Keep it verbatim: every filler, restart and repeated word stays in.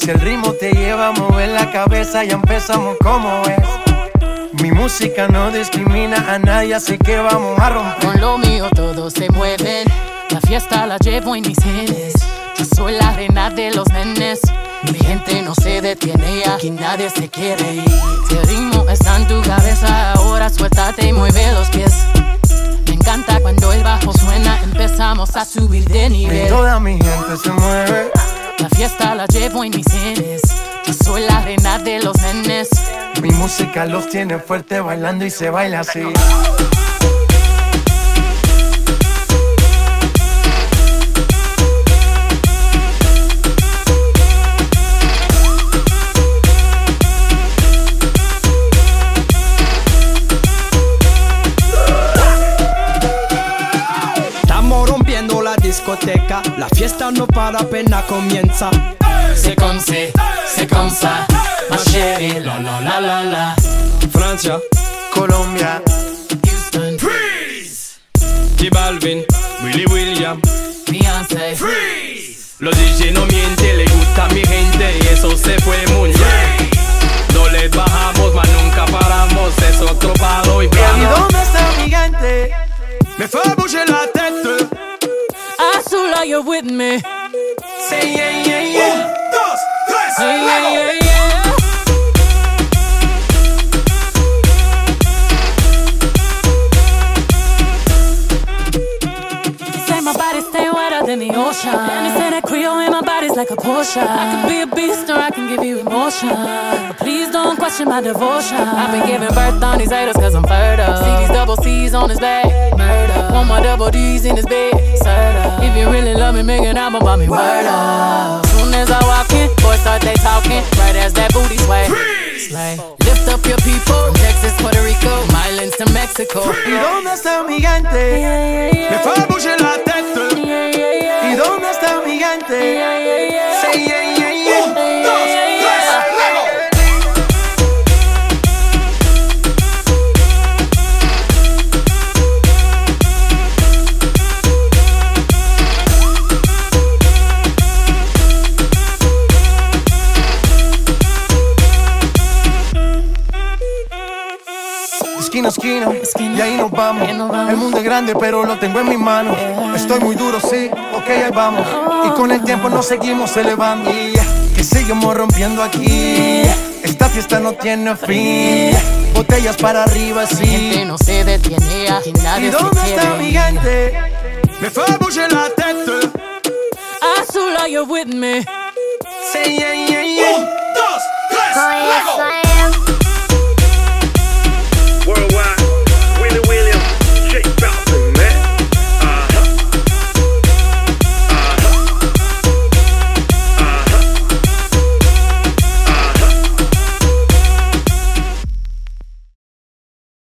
Si el ritmo te lleva a mover la cabeza, ya empezamos como es. Mi música no discrimina a nadie, así que vamos a romper. Con lo mío todos se mueven, la fiesta la llevo en mis genes. Yo soy la reina de los nenes, mi gente no se detiene, aquí nadie se quiere ir. Si el ritmo está en tu cabeza, ahora suéltate y mueve los pies. Me encanta cuando el bajo suena, empezamos a subir de nivel. Y toda mi gente se mueve, la fiesta la llevo en mis genes. Yo soy la reina de los nenes. mi música los tiene fuerte bailando y se baila así. Discoteca, la fiesta no para, apenas comienza. C'est comme c'est, c'est comme ça, ma chérie, la la la la la. Francia, Colombia, Houston, Freeze. J Balvin, Willy William, Beyoncé, Freeze. Los D J no mienten, le gusta a mi gente y eso se fue muy bien. No les bajamos, mas nunca paramos, es otro palo y ¿y plano. dónde está mi gente? Me fait bouger la tête. Azul, are you with me? Say yeah, yeah, yeah. Un, dos, tres, Hey, yeah, luego. yeah, yeah. Say my body stay wetter than the ocean, and they say that Creole in my body's like a Porsche. I can be a beast or I can give you emotion, but please don't question my devotion. I've been giving birth on these haters cause I'm fertile. See these double C's on his back, murder. Want my double D's in his bed, serta. If you really love me, make an album about me, word up. Soon as I walk in, boys start they talking, right as that booty sway. Slay. Lift up your people, from Texas, Puerto Rico, Islands to Mexico. ¿Y dónde está mi gente? Yeah, yeah, yeah. Me fait bouger la tête. Yeah, yeah, yeah. ¿Y dónde está mi gente? Yeah, yeah, yeah. Say yeah, yeah, yeah. Un, dos, tres, luego. Esquina a esquina, Esquina. y ahí nos vamos. Ahí nos vamos. El mundo es grande, pero lo tengo en mis manos. Yeah. Estoy muy duro, sí, ok, ahí vamos. Y con el tiempo nos seguimos elevando. Yeah. Que seguimos rompiendo aquí. Esta fiesta no tiene fin. Botellas para arriba, Mi gente sí. no se detiene, aquí ¿Y nadie se dónde está quiere mi ir. gente? Me fait bouger la tête. Azul, are you with me? Say yeah, yeah, yeah. Un, dos, tres, luego.